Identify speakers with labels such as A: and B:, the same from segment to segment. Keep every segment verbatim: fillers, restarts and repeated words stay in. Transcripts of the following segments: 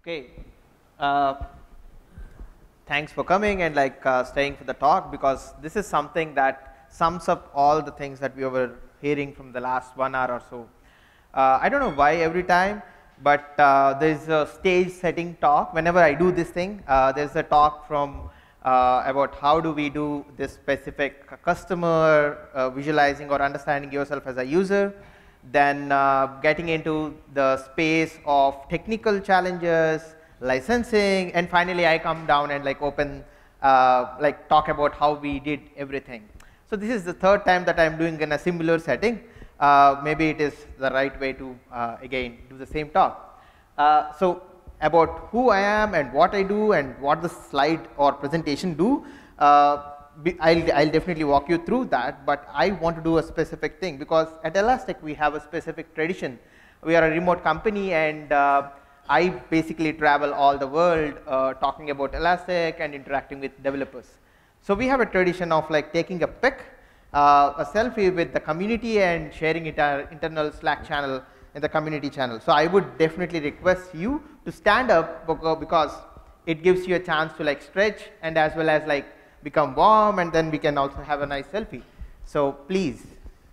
A: Okay. Uh, thanks for coming and like uh, staying for the talk, because this is something that sums up all the things that we were hearing from the last one hour or so. Uh, I don't know why every time, but uh, there is a stage setting talk. Whenever I do this thing, uh, there is a talk from uh, about how do we do this specific customer uh, visualizing or understanding yourself as a user. Then uh, getting into the space of technical challenges, licensing, and finally I come down and like open, uh, like talk about how we did everything. So this is the third time that I'm doing in a similar setting. Uh, maybe it is the right way to uh, again do the same talk. Uh, so about who I am and what I do and what the slide or presentation do. Uh, I'll, I'll definitely walk you through that, but I want to do a specific thing, because at Elastic we have a specific tradition. We are a remote company, and uh, I basically travel all the world uh, talking about Elastic and interacting with developers. So we have a tradition of like taking a pic, uh, a selfie with the community and sharing it our internal Slack channel in the community channel. So I would definitely request you to stand up, because it gives you a chance to like stretch and as well as like become warm, and then we can also have a nice selfie. So please.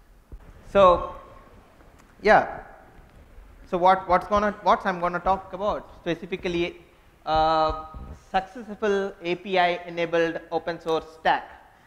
A: So yeah. So what what's gonna what I'm gonna talk about specifically, uh, successful A P I enabled open source stack.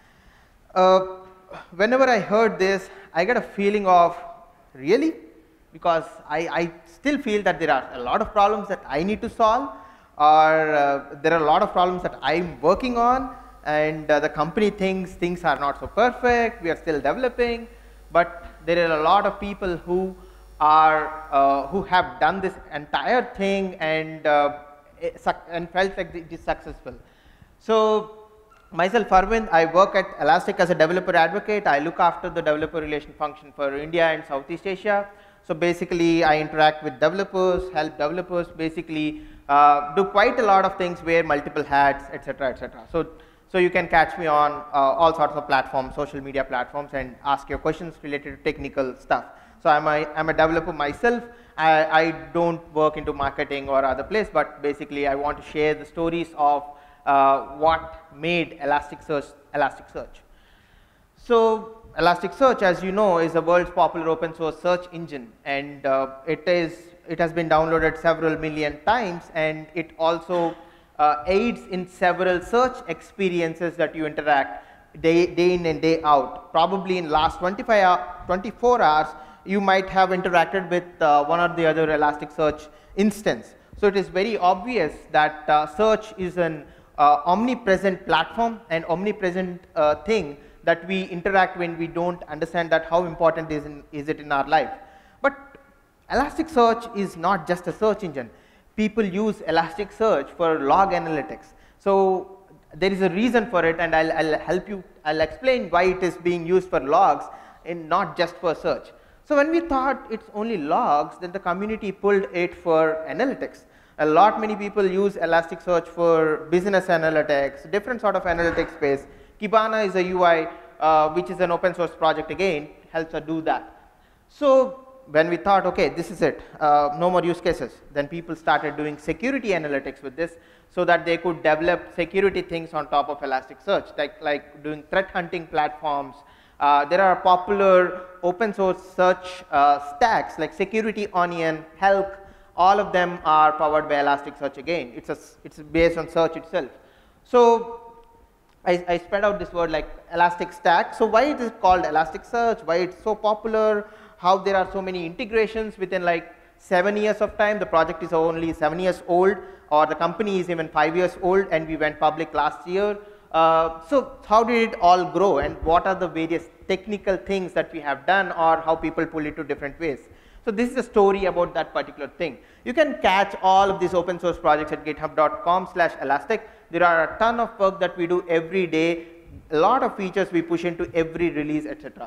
A: Uh, whenever I heard this, I get a feeling of really, because I, I still feel that there are a lot of problems that I need to solve, or uh, there are a lot of problems that I'm working on. And uh, the company thinks things are not so perfect, we are still developing, but there are a lot of people who are uh, who have done this entire thing and uh, and felt like it is successful. So myself, Arvind, I work at Elastic as a developer advocate. I look after the developer relation function for India and Southeast Asia. So basically I interact with developers, help developers basically uh, do quite a lot of things, wear multiple hats, etc, etc. So So you can catch me on uh, all sorts of platforms, social media platforms, and ask your questions related to technical stuff. So I'm a, I'm a developer myself. I, I don't work into marketing or other place, but basically I want to share the stories of uh, what made Elasticsearch Elasticsearch. So Elasticsearch, as you know, is the world's popular open source search engine, and uh, it is it has been downloaded several million times, and it also Uh, aids in several search experiences that you interact day, day in and day out. Probably in last twenty-five hour, twenty-four hours, you might have interacted with uh, one or the other Elasticsearch instance. So it is very obvious that uh, search is an uh, omnipresent platform and omnipresent uh, thing that we interact when we don't understand that how important is, in, is it in our life. But Elasticsearch is not just a search engine. People use Elasticsearch for log analytics. So there is a reason for it, and I'll, I'll help you, I'll explain why it is being used for logs and not just for search. So when we thought it's only logs, then the community pulled it for analytics. A lot many people use Elasticsearch for business analytics, different sort of analytics space. Kibana is a U I, uh, which is an open source project again, helps us do that. So when we thought, okay, this is it, uh, no more use cases, then people started doing security analytics with this, so that they could develop security things on top of Elasticsearch, like, like doing threat hunting platforms. Uh, there are popular open source search uh, stacks like Security Onion, Helk, all of them are powered by Elasticsearch again. It's, a, it's based on search itself. So I, I spread out this word like Elastic Stack. So why it is called Elasticsearch, why it's so popular, how there are so many integrations within like seven years of time. The project is only seven years old, or the company is even five years old, and we went public last year. Uh, so how did it all grow, and what are the various technical things that we have done, or how people pull it to different ways. So this is a story about that particular thing. You can catch all of these open source projects at github dot com slash elastic. There are a ton of work that we do every day, a lot of features we push into every release, et cetera.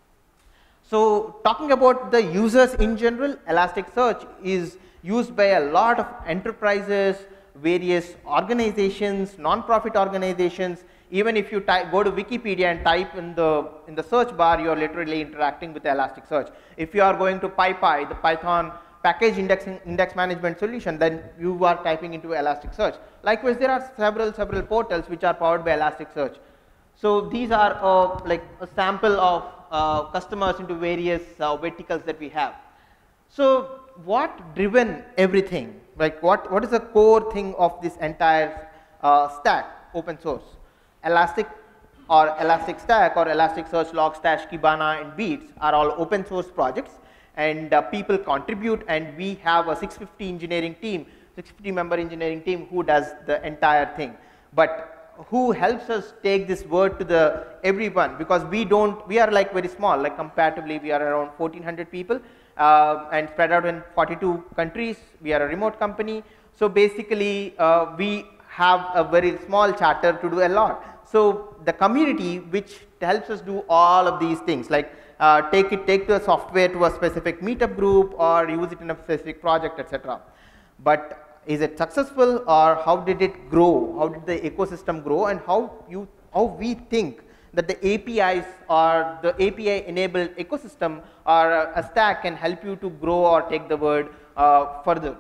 A: So talking about the users in general, Elasticsearch is used by a lot of enterprises, various organizations, non-profit organizations. Even if you type, go to Wikipedia and type in the in the search bar, you are literally interacting with Elasticsearch. If you are going to PyPy, the Python package indexing, index management solution, then you are typing into Elasticsearch. Likewise, there are several, several portals which are powered by Elasticsearch. So these are uh, like a sample of uh, customers into various uh, verticals that we have. So what driven everything? Like what, what is the core thing of this entire uh, stack, open source? Elastic or Elasticstack or Elasticsearch, Logstash, Kibana and Beats are all open source projects, and uh, people contribute, and we have a six fifty engineering team, six fifty member engineering team who does the entire thing. But who helps us take this word to the everyone, because we don't, we are like very small, like comparatively we are around fourteen hundred people uh, and spread out in forty-two countries. We are a remote company. So basically uh, we have a very small charter to do a lot. So the community which helps us do all of these things, like uh, take it, take the software to a specific meetup group or use it in a specific project, et cetera. But is it successful, or how did it grow? How did the ecosystem grow, and how you, how we think that the A P Is or the A P I enabled ecosystem or a stack can help you to grow or take the word uh, further.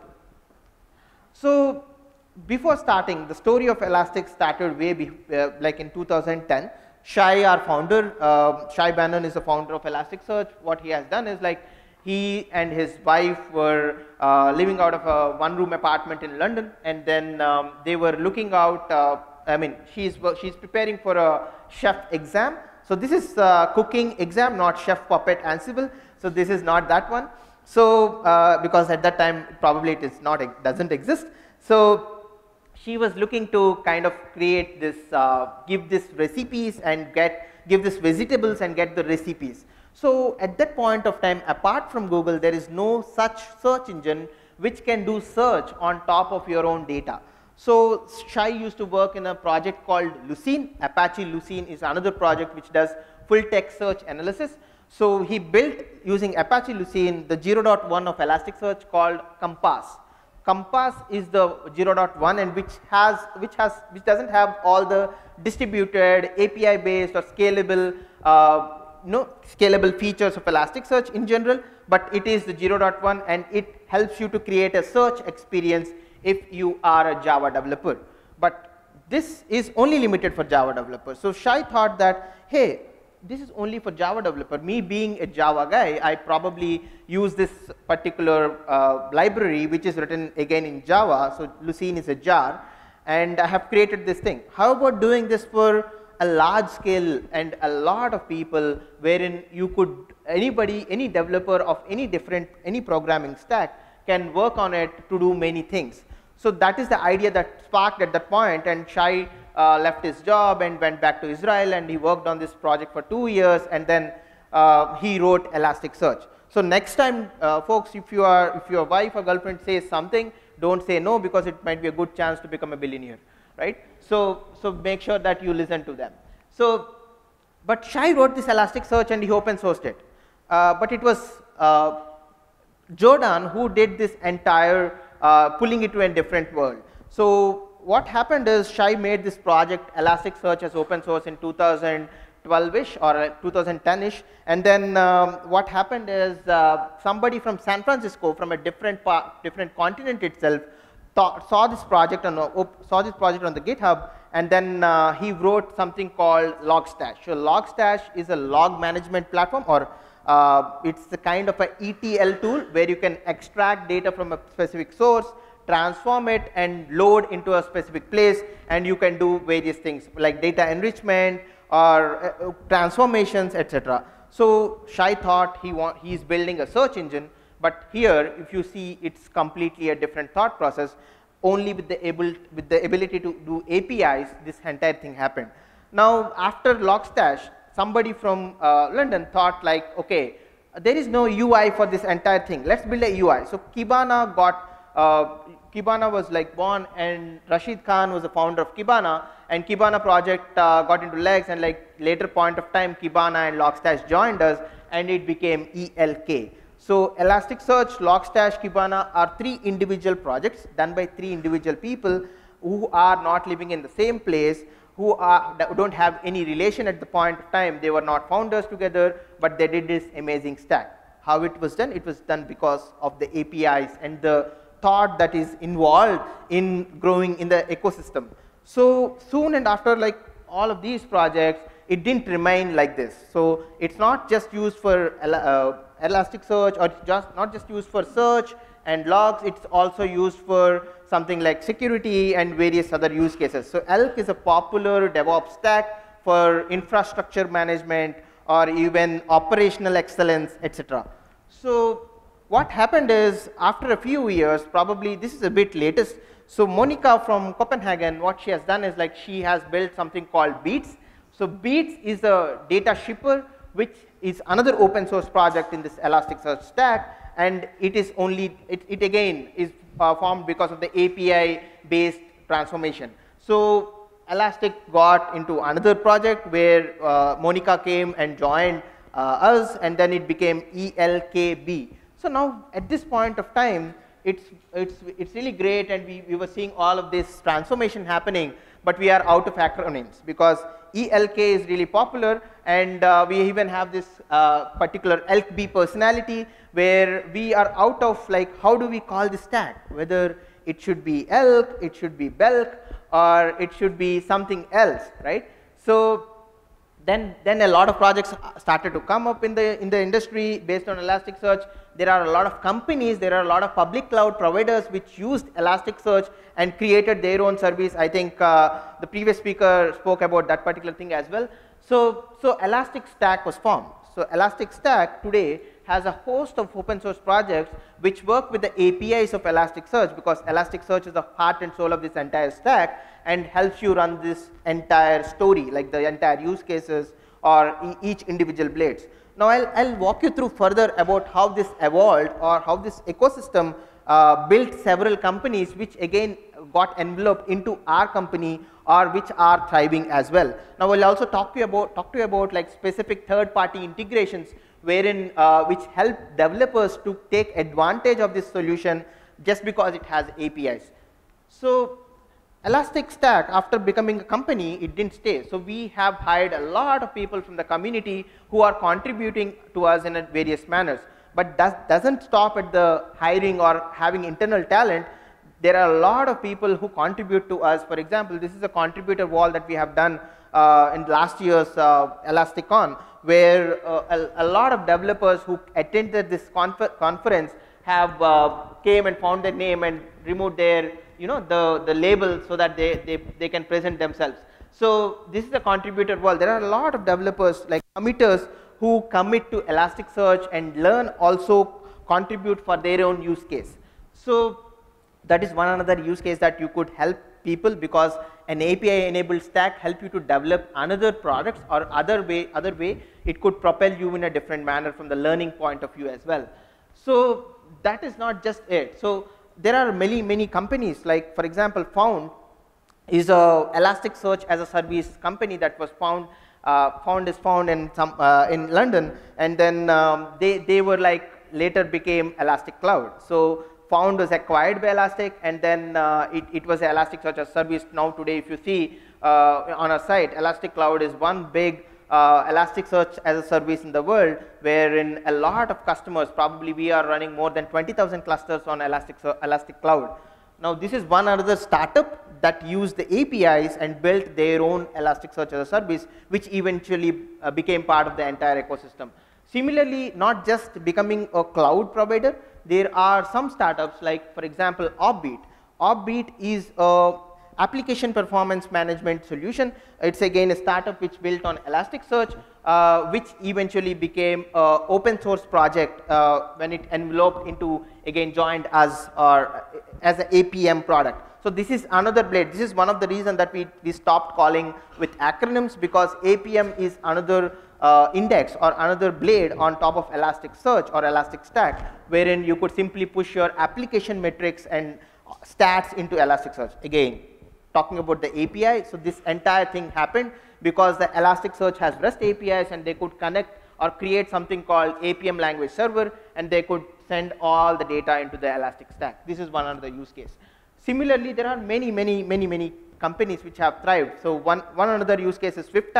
A: So before starting, the story of Elastic started way be, uh, like in two thousand ten. Shai, our founder, uh, Shai Bannon is the founder of Elasticsearch. What he has done is like he and his wife were uh, living out of a one room apartment in London, and then um, they were looking out, uh, I mean she's, she's preparing for a chef exam. So this is a cooking exam, not Chef Puppet Ansible. So this is not that one. So uh, because at that time probably it is not, it doesn't exist. So she was looking to kind of create this, uh, give this recipes and get, give this vegetables and get the recipes. So at that point of time, apart from Google, there is no such search engine which can do search on top of your own data. So Shai used to work in a project called Lucene. Apache Lucene is another project which does full text search analysis. So he built using Apache Lucene the zero point one of Elasticsearch called Compass. Compass is the zero point one, and which has, which has, which doesn't have all the distributed A P I based or scalable uh, no scalable features of Elasticsearch in general, but it is the zero point one, and it helps you to create a search experience if you are a Java developer. But this is only limited for Java developers. So Shai thought that, hey, this is only for Java developer. Me being a Java guy, I probably use this particular uh, library which is written again in Java. So Lucene is a jar, and I have created this thing. How about doing this for a large scale and a lot of people, wherein you could, anybody, any developer of any different, any programming stack can work on it to do many things. So that is the idea that sparked at that point, and Shai uh, left his job and went back to Israel, and he worked on this project for two years, and then uh, he wrote Elasticsearch. So next time, uh, folks, if you are, if your wife or girlfriend says something, don't say no, because it might be a good chance to become a billionaire, right? So, so make sure that you listen to them. So, but Shai wrote this Elasticsearch and he open sourced it. Uh, but it was uh, Jordan who did this entire uh, pulling it to a different world. So what happened is Shai made this project Elasticsearch as open source in two thousand twelve-ish or two thousand ten-ish, and then um, what happened is uh, somebody from San Francisco, from a different different continent itself, thought, saw this project on uh, saw this project on the GitHub, and then uh, he wrote something called Logstash. So Logstash is a log management platform, or uh, it's the kind of a E T L tool where you can extract data from a specific source, transform it and load into a specific place, and you can do various things like data enrichment or uh, transformations, et cetera. So Shai thought he want, he's building a search engine, but here if you see, it's completely a different thought process. Only with the able with the ability to do A P Is, this entire thing happened. Now after Logstash, somebody from uh, London thought like, okay, there is no U I for this entire thing. Let's build a U I. So Kibana got uh, Kibana was like born, and Rashid Khan was the founder of Kibana, and Kibana project uh, got into legs, and like later point of time Kibana and Logstash joined us, and it became E L K. So Elasticsearch, Logstash, Kibana are three individual projects done by three individual people who are not living in the same place, who are, don't have any relation at the point of time. They were not founders together, but they did this amazing stack. How it was done? It was done because of the A P Is and the thought that is involved in growing in the ecosystem. So soon and after like all of these projects, it didn't remain like this. So it's not just used for uh, Elasticsearch, or just not just used for search and logs, it's also used for something like security and various other use cases. So Elk is a popular DevOps stack for infrastructure management or even operational excellence, et cetera. So what happened is, after a few years, probably this is a bit latest, so Monica from Copenhagen, what she has done is like she has built something called Beats. So Beats is a data shipper, which is another open source project in this Elasticsearch stack, and it is only, it, it again is uh, formed because of the A P I based transformation. So Elastic got into another project where uh, Monica came and joined uh, us, and then it became E L K B. So now at this point of time, it's, it's, it's really great, and we, we were seeing all of this transformation happening, but we are out of acronyms because E L K is really popular, and uh, we even have this uh, particular E L K B personality where we are out of like, how do we call this stack? Whether it should be Elk, it should be Belk, or it should be something else, right? So then, then a lot of projects started to come up in the, in the industry based on Elasticsearch. There are a lot of companies, there are a lot of public cloud providers which used Elasticsearch and created their own service. I think uh, the previous speaker spoke about that particular thing as well. So, so Elastic Stack was formed. So Elastic Stack today has a host of open source projects which work with the A P Is of Elasticsearch, because Elasticsearch is the heart and soul of this entire stack and helps you run this entire story, like the entire use cases or e each individual blades. Now I'll, I'll walk you through further about how this evolved, or how this ecosystem uh, built several companies which again got enveloped into our company, or which are thriving as well. Now we'll also talk to you about, talk to you about like specific third party integrations wherein uh, which help developers to take advantage of this solution just because it has A P Is. So Elastic Stack, after becoming a company, it didn't stay. So we have hired a lot of people from the community who are contributing to us in various manners. But that doesn't stop at the hiring or having internal talent. There are a lot of people who contribute to us. For example, this is a contributor wall that we have done uh, in last year's uh, ElasticOn, where uh, a, a lot of developers who attended this confer conference have uh, came and found their name and removed their, you know, the, the label so that they, they, they can present themselves. So this is a contributor wall. There are a lot of developers like committers who commit to Elasticsearch and learn, also contribute for their own use case. So that is one another use case that you could help people, because an A P I enabled stack help you to develop another products or other way, other way it could propel you in a different manner from the learning point of view as well. So that is not just it. So there are many, many companies, like for example, Found is a Elasticsearch as a service company that was found, uh, found is found in some, uh, in London, and then um, they, they were like, later became Elastic Cloud. So Found was acquired by Elastic, and then uh, it, it was Elasticsearch as a service. Now today, if you see uh, on our site, Elastic Cloud is one big uh, Elasticsearch as a service in the world, wherein a lot of customers, probably we are running more than twenty thousand clusters on Elastic, Elastic Cloud. Now this is one other startup that used the A P Is and built their own Elasticsearch as a service, which eventually uh, became part of the entire ecosystem. Similarly, not just becoming a cloud provider, there are some startups like, for example, Opbeat. Opbeat is a application performance management solution. It's again a startup which built on Elasticsearch, uh, which eventually became an open source project uh, when it enveloped into, again joined as, or as an A P M product. So this is another blade. This is one of the reasons that we, we stopped calling with acronyms, because A P M is another Uh, index or another blade on top of Elasticsearch or Elastic Stack, wherein you could simply push your application metrics and stats into Elasticsearch. Again, talking about the A P I, so this entire thing happened because the Elasticsearch has REST A P Is, and they could connect or create something called A P M language server, and they could send all the data into the Elastic Stack. This is one another use case. Similarly, there are many, many, many, many companies which have thrived. So one, one another use case is SwiftType.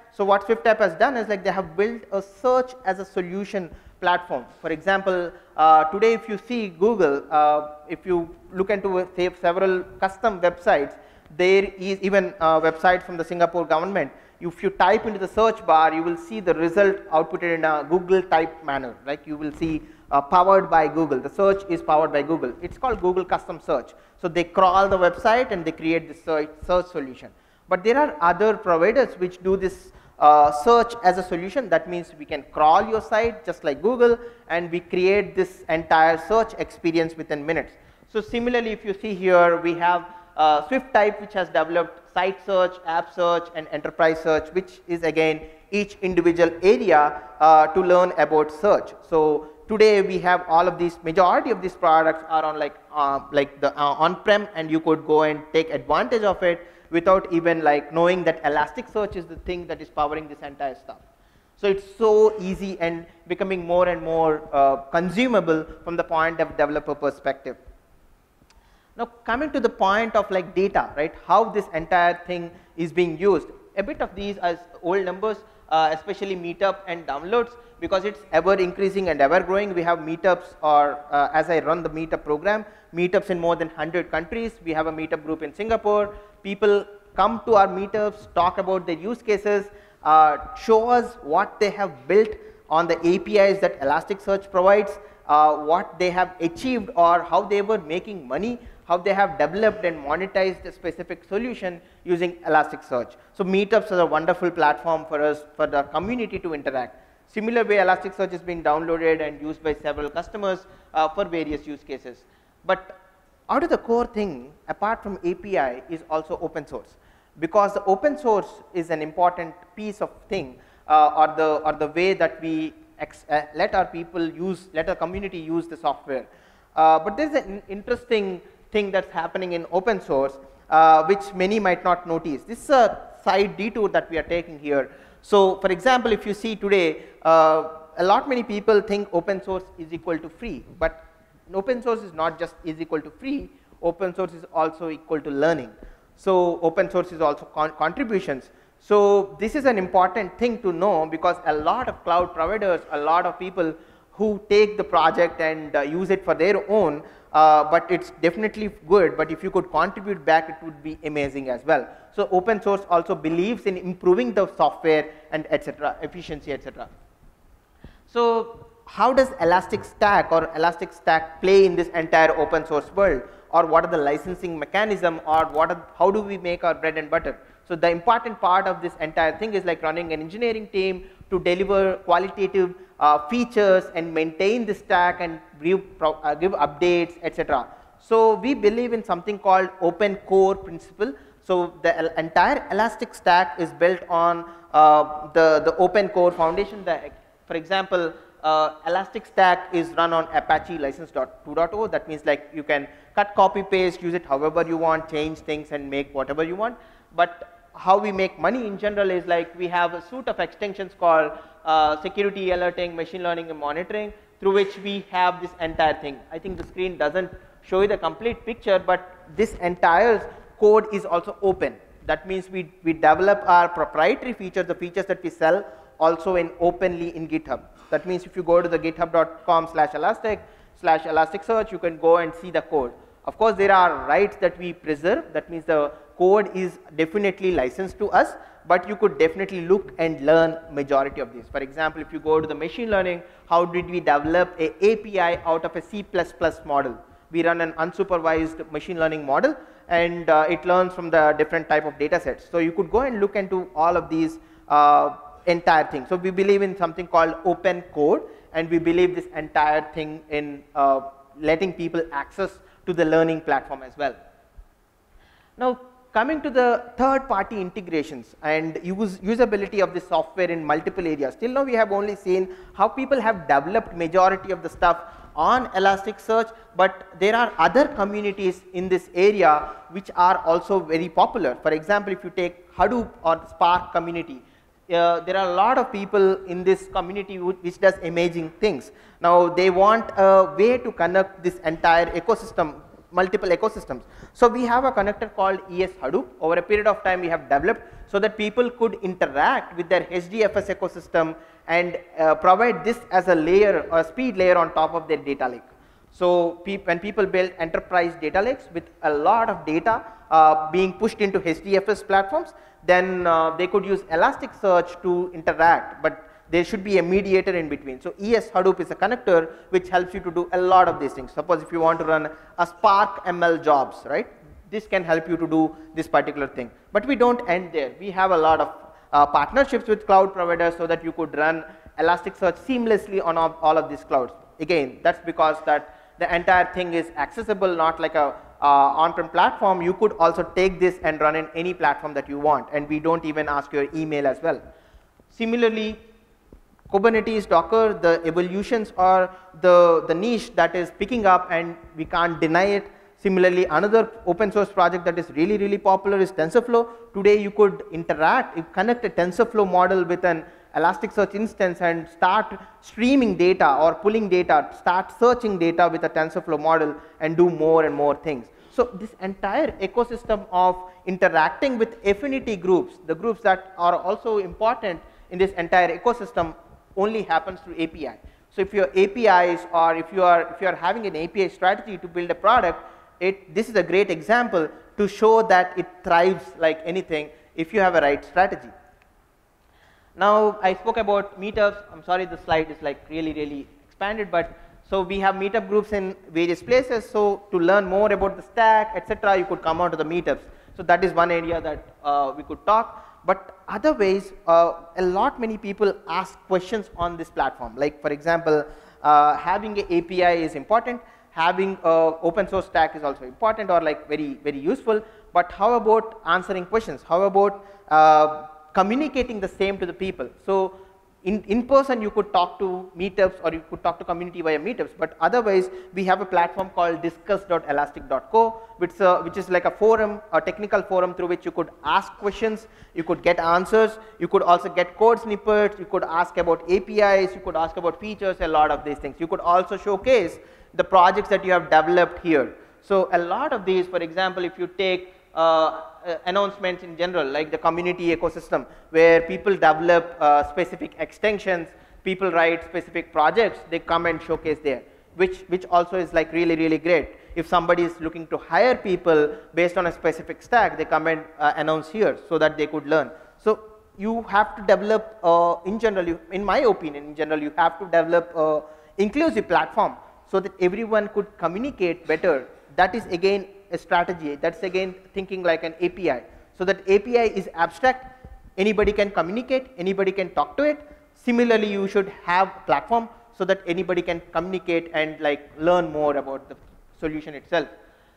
A: So what SwiftTap has done is like they have built a search as a solution platform. For example, uh, today if you see Google, uh, if you look into say several custom websites, there is even a website from the Singapore government. If you type into the search bar, you will see the result outputted in a Google type manner. Like you will see uh, powered by Google. The search is powered by Google. It's called Google Custom Search. So they crawl the website and they create the search, search solution. But there are other providers which do this uh, search as a solution. That means we can crawl your site just like Google, and we create this entire search experience within minutes. So similarly, if you see here, we have uh, SwiftType, which has developed site search, app search, and enterprise search, which is again each individual area uh, to learn about search. So today we have all of these, majority of these products are on like uh, like the uh, on-prem, and you could go and take advantage of it without even like knowing that Elasticsearch is the thing that is powering this entire stuff. So it's so easy and becoming more and more uh, consumable from the point of developer perspective. Now coming to the point of like data, right? How this entire thing is being used. A bit of these as old numbers, uh, especially meetup and downloads, because it's ever increasing and ever growing. We have meetups, or uh, as I run the meetup program, meetups in more than one hundred countries. We have a meetup group in Singapore. People come to our meetups, talk about their use cases, uh, show us what they have built on the A P Is that Elasticsearch provides, uh, what they have achieved or how they were making money, how they have developed and monetized a specific solution using Elasticsearch. So meetups are a wonderful platform for us, for the community to interact. Similar way, Elasticsearch has been downloaded and used by several customers uh, for various use cases. But out of the core thing, apart from A P I, is also open source, because the open source is an important piece of thing, uh, or the or the way that we ex uh, let our people use, let our community use the software. Uh, but there's an interesting thing that's happening in open source, uh, which many might not notice. This is a side detour that we are taking here. So for example, if you see today, uh, a lot many people think open source is equal to free, but open source is not just is equal to free, open source is also equal to learning. So open source is also con contributions. So this is an important thing to know, because a lot of cloud providers, a lot of people who take the project and uh, use it for their own, uh, but it's definitely good, but if you could contribute back, it would be amazing as well. So open source also believes in improving the software and etc., efficiency, etc. So how does Elasticstack or Elasticstack play in this entire open source world, or what are the licensing mechanism, or what are, how do we make our bread and butter? So the important part of this entire thing is like running an engineering team to deliver qualitative uh, features and maintain the stack and give, uh, give updates, etc. So we believe in something called open core principle. So the entire Elasticstack is built on uh, the, the open core foundation. The, for example, uh, Elasticstack is run on Apache license two point oh. That means like you can cut, copy, paste, use it however you want, change things and make whatever you want. But how we make money in general is like we have a suite of extensions called uh, security alerting, machine learning and monitoring, through which we have this entire thing. I think the screen doesn't show you the complete picture, but this entire code is also open. That means we, we develop our proprietary features, the features that we sell, also in openly in GitHub. That means if you go to the github dot com slash elastic slash elasticsearch, you can go and see the code. Of course, there are rights that we preserve. That means the code is definitely licensed to us, but you could definitely look and learn majority of these. For example, if you go to the machine learning, how did we develop a API out of a C plus plus model? We run an unsupervised machine learning model, and uh, it learns from the different type of data sets. So you could go and look into all of these uh, entire thing. So we believe in something called open code, and we believe this entire thing in uh, letting people access to the learning platform as well. Now coming to the third party integrations and use, usability of the software in multiple areas. Till now we have only seen how people have developed majority of the stuff on Elasticsearch, but there are other communities in this area which are also very popular. For example, if you take Hadoop or Spark community, Uh, there are a lot of people in this community which does amazing things. Now they want a way to connect this entire ecosystem multiple ecosystems. So we have a connector called E S Hadoop. Over a period of time we have developed so that people could interact with their H D F S ecosystem and uh, provide this as a layer, a speed layer on top of their data lake. So pe when people build enterprise data lakes with a lot of data uh, being pushed into H D F S platforms, then uh, they could use Elasticsearch to interact, but there should be a mediator in between. So E S Hadoop is a connector which helps you to do a lot of these things. Suppose if you want to run a Spark M L jobs, right? This can help you to do this particular thing. But we don't end there. We have a lot of uh, partnerships with cloud providers so that you could run Elasticsearch seamlessly on all, all of these clouds. Again, that's because that the entire thing is accessible, not like a uh, on-prem platform. You could also take this and run in any platform that you want, and we don't even ask your email as well. Similarly, Kubernetes, Docker, the evolutions or the, the niche that is picking up, and we can't deny it. Similarly, another open source project that is really, really popular is TensorFlow. Today you could interact, you connect a TensorFlow model with an Elasticsearch instance and start streaming data or pulling data, start searching data with a TensorFlow model and do more and more things. So this entire ecosystem of interacting with affinity groups, the groups that are also important in this entire ecosystem, only happens through A P I. So if your A P Is, or if you are if you are having an A P I strategy to build a product, it this is a great example to show that it thrives like anything if you have a right strategy. Now I spoke about meetups. I'm sorry the slide is like really really expanded, but so we have meetup groups in various places. So to learn more about the stack, et cetera, you could come out to the meetups. So that is one area that uh, we could talk. But other ways, uh, a lot many people ask questions on this platform. Like for example, uh, having an A P I is important, having an open source stack is also important or like very, very useful. But how about answering questions? How about uh, communicating the same to the people? So in, in person you could talk to meetups or you could talk to community via meetups, but otherwise we have a platform called discuss dot elastic dot co, which, uh, which is like a forum, a technical forum through which you could ask questions, you could get answers, you could also get code snippets, you could ask about A P Is, you could ask about features, a lot of these things. You could also showcase the projects that you have developed here. So a lot of these, for example, if you take uh, uh, announcements in general, like the community ecosystem, where people develop uh, specific extensions, people write specific projects, they come and showcase there, which, which also is like really, really great. If somebody is looking to hire people based on a specific stack, they come and uh, announce here so that they could learn. So you have to develop, uh, in general, you, in my opinion, in general, you have to develop an inclusive platform so that everyone could communicate better. That is again a strategy. That's again thinking like an A P I. So that A P I is abstract, anybody can communicate, anybody can talk to it. Similarly, you should have a platform so that anybody can communicate and like learn more about the solution itself.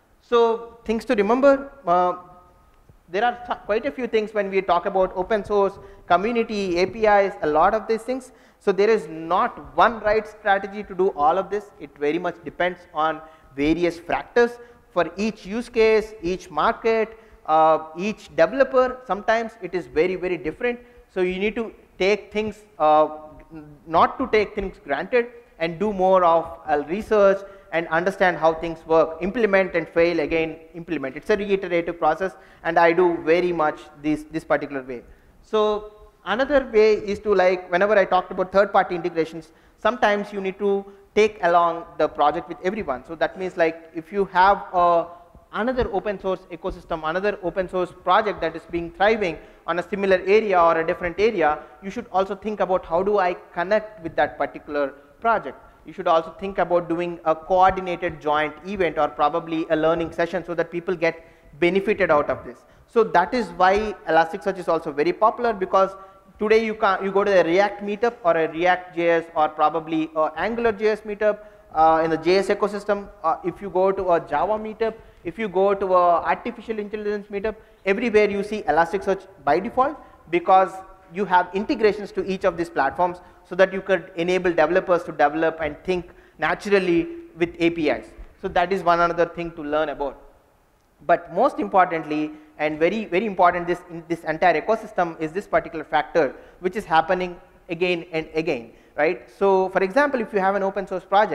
A: So things to remember, uh, there are quite a few things when we talk about open source, community, A P Is, a lot of these things. So there is not one right strategy to do all of this. It very much depends on various factors for each use case, each market, uh, each developer. Sometimes it is very, very different. So you need to take things, uh, not to take things granted, and do more of uh, research and understand how things work. Implement and fail, again implement. It's a reiterative process, and I do very much this, this particular way. So another way is to, like, whenever I talked about third-party integrations, sometimes you need to take along the project with everyone. So that means, like, if you have uh, another open source ecosystem, another open source project that is being thriving on a similar area or a different area, you should also think about how do I connect with that particular project. You should also think about doing a coordinated joint event or probably a learning session so that people get benefited out of this. So that is why Elasticsearch is also very popular, because today you can you go to a React meetup or a React J S or probably a Angular J S meetup uh, in the J S ecosystem. Uh, if you go to a Java meetup, if you go to a artificial intelligence meetup, everywhere you see Elasticsearch by default, because you have integrations to each of these platforms so that you could enable developers to develop and think naturally with A P Is. So that is one another thing to learn about. But most importantly, and very, very important this, in this entire ecosystem, is this particular factor which is happening again and again, right? So for example, if you have an open source project,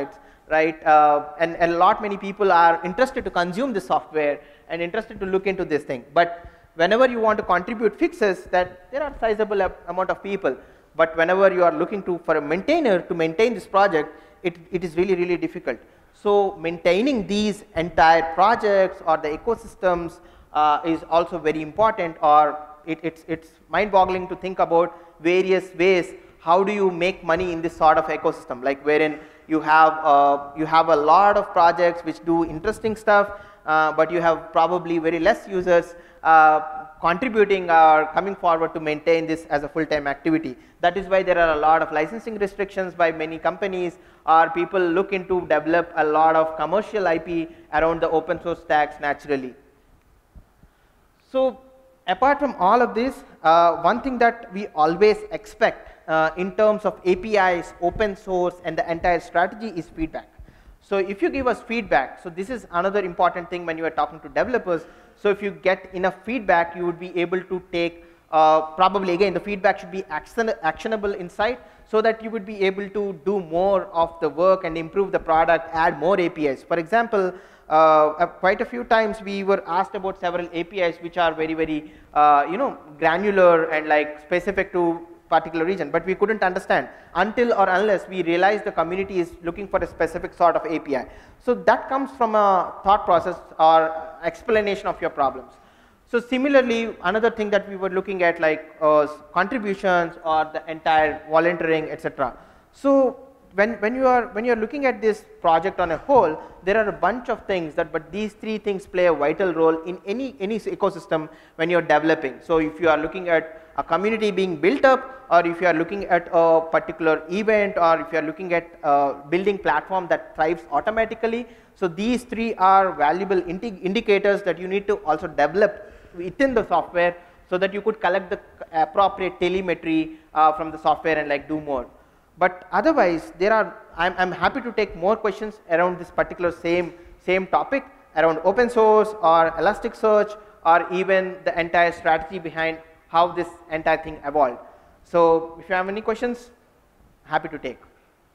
A: right? Uh, and, and a lot many people are interested to consume this software and interested to look into this thing. But whenever you want to contribute fixes, that there are sizable amount of people. But whenever you are looking to for a maintainer to maintain this project, it, it is really, really difficult. So maintaining these entire projects or the ecosystems uh, is also very important, or it, it's, it's mind-boggling to think about various ways how do you make money in this sort of ecosystem, like wherein you have, uh, you have a lot of projects which do interesting stuff, uh, but you have probably very less users uh, contributing or coming forward to maintain this as a full-time activity. That is why there are a lot of licensing restrictions by many companies, or people look into develop a lot of commercial I P around the open source stacks naturally. So apart from all of this, uh, one thing that we always expect uh, in terms of A P Is, open source, and the entire strategy is feedback. So if you give us feedback, so this is another important thing when you are talking to developers. So if you get enough feedback, you would be able to take, uh, probably again the feedback should be action, actionable insight, so that you would be able to do more of the work and improve the product, add more A P Is. For example, uh, quite a few times we were asked about several A P Is which are very, very, uh, you know, granular and like specific to particular region, but we couldn't understand until or unless we realized the community is looking for a specific sort of A P I. So that comes from a thought process or explanation of your problems. So similarly, another thing that we were looking at, like uh, contributions or the entire volunteering, et cetera. So when, when you are when you are looking at this project on a whole, there are a bunch of things that, but these three things play a vital role in any any ecosystem when you are developing. So if you are looking at a community being built up, or if you are looking at a particular event, or if you are looking at a building platform that thrives automatically, so these three are valuable indi indicators that you need to also develop within the software, so that you could collect the appropriate telemetry uh, from the software and like do more. But otherwise, there are, I'm, I'm happy to take more questions around this particular same, same topic, around open source or Elasticsearch, or even the entire strategy behind how this entire thing evolved. So if you have any questions, happy to take.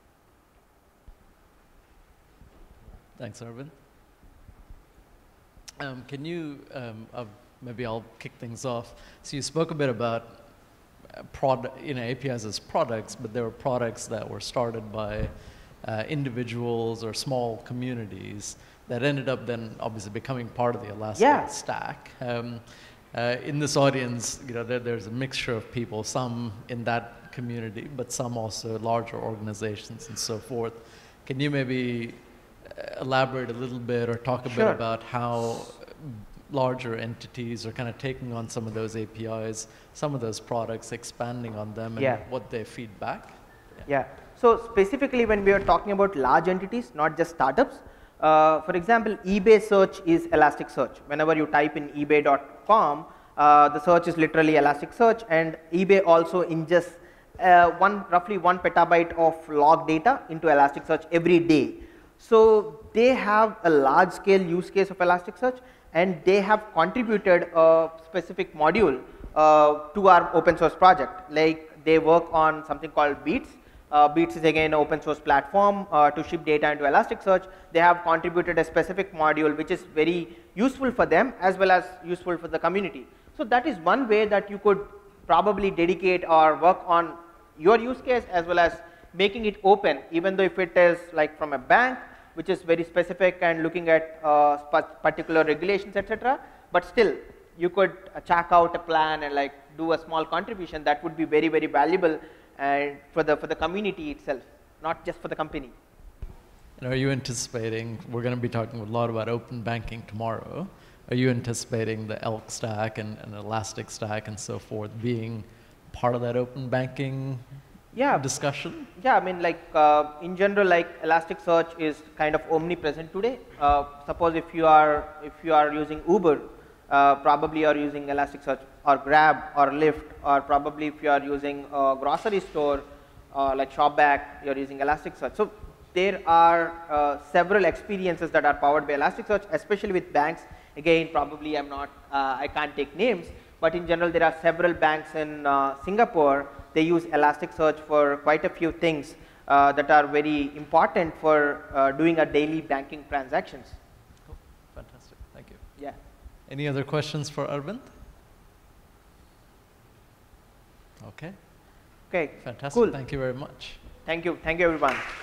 B: Thanks, Arvind. Um, can you, um, uh, maybe I'll kick things off. So you spoke a bit about uh, product, you know, A P Is as products, but there were products that were started by uh, individuals or small communities that ended up then obviously becoming part of the Elastic
A: yeah.
B: stack. Um, uh, in this audience, you know, there, there's a mixture of people, some in that community, but some also larger organizations and so forth. Can you maybe elaborate a little bit or talk a
A: Sure.
B: bit about how larger entities are kind of taking on some of those A P Is, some of those products, expanding on them, and
A: yeah.
B: what they feedback?
A: Yeah. yeah. So specifically when we are talking about large entities, not just startups, uh, for example, eBay search is Elasticsearch. Whenever you type in ebay dot com, uh, the search is literally Elasticsearch, and eBay also ingests uh, one, roughly one petabyte of log data into Elasticsearch every day. So they have a large scale use case of Elasticsearch, and they have contributed a specific module uh, to our open source project. Like they work on something called Beats. Uh, Beats is again an open source platform uh, to ship data into Elasticsearch. They have contributed a specific module which is very useful for them as well as useful for the community. So that is one way that you could probably dedicate or work on your use case, as well as making it open, even though if it is like from a bank, which is very specific and looking at uh, particular regulations, et cetera. But still, you could uh, check out a plan and like do a small contribution that would be very, very valuable and for the for the community itself, not just for the company.
B: And are you anticipating? We're going to be talking a lot about open banking tomorrow. Are you anticipating the Elk stack and, and Elastic stack and so forth being part of that open banking? Yeah, discussion?
A: Yeah, I mean, like uh, in general, like Elasticsearch is kind of omnipresent today. Uh, suppose if you are if you are using Uber, uh, probably you are using Elasticsearch, or Grab, or Lyft, or probably if you are using a grocery store uh, like Shopback, you are using Elasticsearch. So there are uh, several experiences that are powered by Elasticsearch, especially with banks. Again, probably I'm not, uh, I can't take names, but in general, there are several banks in uh, Singapore. They use Elasticsearch for quite a few things uh, that are very important for uh, doing a daily banking transactions.
B: Cool. Fantastic. Thank you.
A: Yeah.
B: Any other questions for Arvind? Okay.
A: Okay.
B: Fantastic.
A: Cool.
B: Thank you very much.
A: Thank you. Thank you, everyone.